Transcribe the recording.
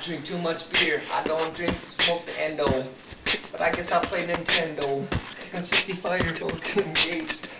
drink too much beer. I don't smoke the endo. But I guess I'll play Nintendo. And 65 year old King Gates.